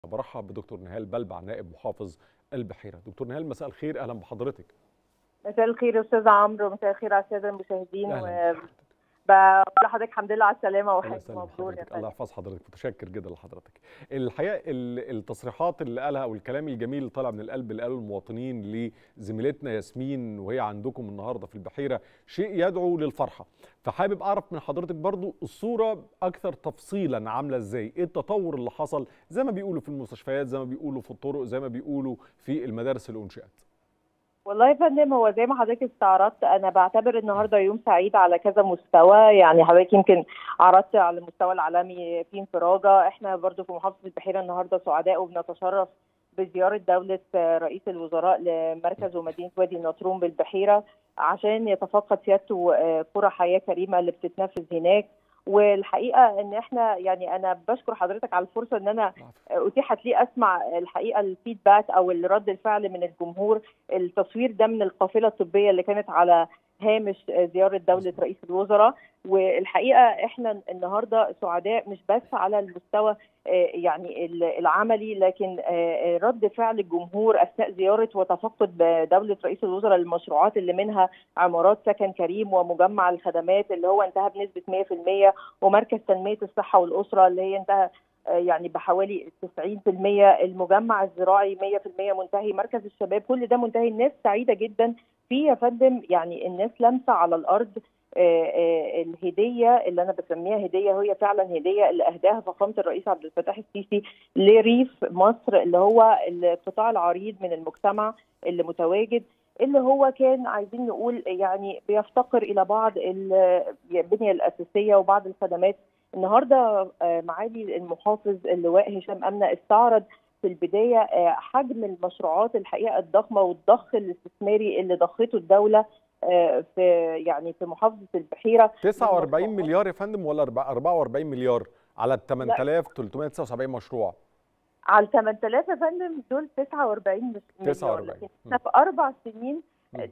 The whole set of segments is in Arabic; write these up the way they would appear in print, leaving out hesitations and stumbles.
برحب بدكتور نهال بلبع نائب محافظ البحيرة. دكتور نهال، مساء الخير، اهلا بحضرتك. مساء الخير يا استاذ عمرو، مساء الخير على الساده المشاهدين. اهلا بحضرتك. بقول لحضرتك الحمد لله على السلامه الله وحاج يسلم مبرور يا حضرتك، فندم. الله يحفظ حضرتك، متشكر جدا لحضرتك. الحقيقه التصريحات اللي قالها او الكلام الجميل اللي طالع من القلب اللي قاله المواطنين لزميلتنا ياسمين وهي عندكم النهارده في البحيره شيء يدعو للفرحه. فحابب اعرف من حضرتك برضو الصوره اكثر تفصيلا عامله ازاي، ايه التطور اللي حصل زي ما بيقولوا في المستشفيات، زي ما بيقولوا في الطرق، زي ما بيقولوا في المدارس اللي انشئت. والله يا فندم، هو زي ما حضرتك استعرضت، انا بعتبر النهارده يوم سعيد على كذا مستوى. يعني حضرتك يمكن عرضت على المستوى العالمي في انفراجه، احنا برضو في محافظه البحيره النهارده سعداء وبنتشرف بزياره دوله رئيس الوزراء لمركز ومدينه وادي النطرون بالبحيره عشان يتفقد سيادته قرى حياه كريمه اللي بتتنفذ هناك. والحقيقه ان احنا يعني انا بشكر حضرتك على الفرصه ان انا اتيحت لي اسمع الحقيقه الفيدباك او رد الفعل من الجمهور. التصوير ده من القافله الطبيه اللي كانت على هامش زياره دوله رئيس الوزراء. والحقيقه احنا النهارده سعداء مش بس على المستوى يعني العملي، لكن رد فعل الجمهور اثناء زياره وتفقد دوله رئيس الوزراء للمشروعات اللي منها عمارات سكن كريم ومجمع الخدمات اللي هو انتهى بنسبه 100%، ومركز تنميه الصحه والاسره اللي هي انتهى يعني بحوالي 90%، المجمع الزراعي 100% منتهي، مركز الشباب كل ده منتهي. الناس سعيده جدا فيه يا فندم، يعني الناس لامسه على الارض الهديه اللي انا بسميها هديه، هي فعلا هديه اللي اهداها فخامه الرئيس عبد الفتاح السيسي لريف مصر اللي هو القطاع العريض من المجتمع اللي متواجد، اللي هو كان عايزين نقول يعني بيفتقر الى بعض البنيه الاساسيه وبعض الخدمات. النهارده معالي المحافظ اللواء هشام امنه استعرض في البدايه حجم المشروعات الحقيقه الضخمه والضخ الاستثماري اللي ضخته الدوله في يعني في محافظه البحيره. 49 مليار يا فندم ولا 44 مليار على ال 8379 مشروع؟ على ال 8000 يا فندم دول 49 مليار، لكن احنا في 4 سنين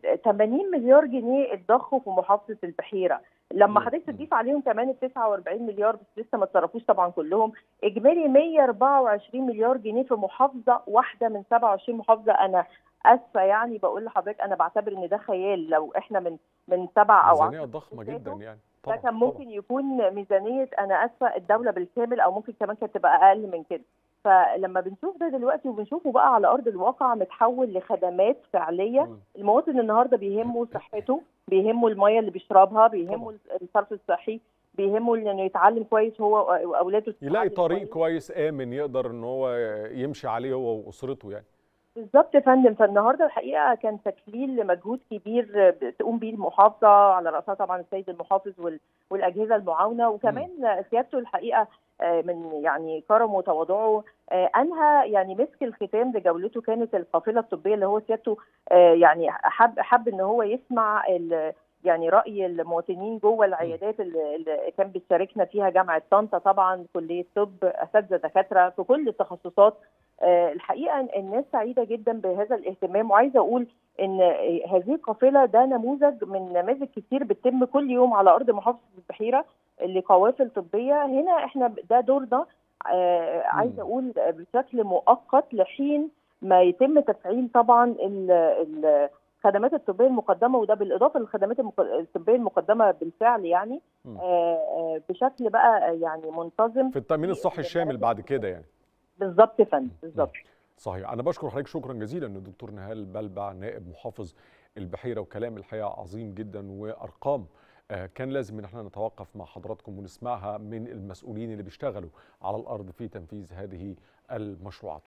80 مليار جنيه اتضخوا في محافظه البحيره. لما حضرتك تضيف عليهم كمان ال 49 مليار بس لسه ما اتصرفوش طبعا كلهم، اجمالي 124 مليار جنيه في محافظه واحده من 27 محافظه. انا اسفه يعني بقول لحضرتك انا بعتبر ان ده خيال. لو احنا من 7 او 10 ميزانيه ضخمه جدا يعني طبعا ده كان ممكن يكون ميزانيه انا اسفه الدوله بالكامل، او ممكن كمان كانت تبقى اقل من كده. فلما بنشوف ده دلوقتي وبنشوفه بقى على ارض الواقع متحول لخدمات فعليه، المواطن النهارده بيهمه صحته، بيهمه الميه اللي بيشربها، بيهمه الصرف الصحي، بيهمه انه يتعلم كويس هو واولاده، يلاقي طريق كويس امن يقدر ان هو يمشي عليه هو واسرته يعني. بالظبط يا فندم. فالنهارده الحقيقه كان تكليل لمجهود كبير تقوم به المحافظه، على راسها طبعا السيد المحافظ والاجهزه المعاونه، وكمان سيادته الحقيقه من يعني كرمه وتواضعه انهى يعني مسك الختام لجولته كانت القافله الطبيه اللي هو سيادته يعني حب ان هو يسمع يعني راي المواطنين جوه العيادات اللي كان بيشاركنا فيها جامعه طنطا، طبعا كليه طب، اساتذه دكاتره في كل التخصصات. الحقيقه الناس سعيده جدا بهذا الاهتمام، وعايزه اقول ان هذه القافله ده نموذج من نماذج كتير بتتم كل يوم على ارض محافظه البحيره لقوافل طبيه. هنا احنا ده دورنا عايزه اقول بشكل مؤقت لحين ما يتم تفعيل طبعا الخدمات الطبيه المقدمه، وده بالاضافه للخدمات الطبيه المقدمه بالفعل يعني بشكل بقى يعني منتظم في التامين الصحي الشامل بعد كده يعني. بالظبط يا فندم، بالظبط. صحيح. انا بشكر حضرتك شكرا جزيلا الدكتور نهال بلبع نائب محافظ البحيره، وكلام الحقيقه عظيم جدا وارقام كان لازم ان احنا نتوقف مع حضراتكم ونسمعها من المسؤولين اللي بيشتغلوا على الارض في تنفيذ هذه المشروعات.